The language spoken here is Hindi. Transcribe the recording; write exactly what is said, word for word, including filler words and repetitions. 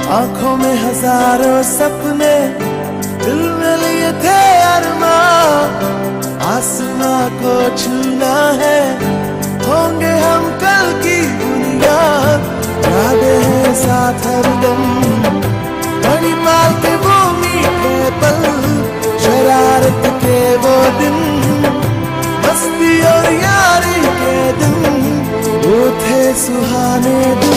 आंखों में हजारों सपने, दिल में लिए थे अरमां, आसमां को छूना है, होंगे हम कल की दुनिया। यादें हैं साथ हरदम, मणिमाल के वो मीठे पल, शरारत के वो दिन, मस्ती और यारी के दिन, वो थे सुहाने दिन।